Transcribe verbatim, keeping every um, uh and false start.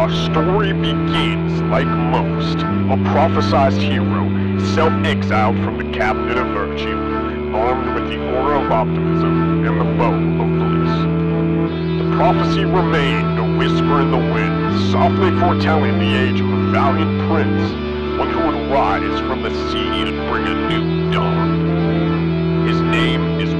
Our story begins, like most, a prophesized hero, self-exiled from the cabinet of virtue, armed with the aura of optimism and the bow of bliss. The prophecy remained a whisper in the wind, softly foretelling the age of a valiant prince, one who would rise from the sea and bring a new dawn. His name is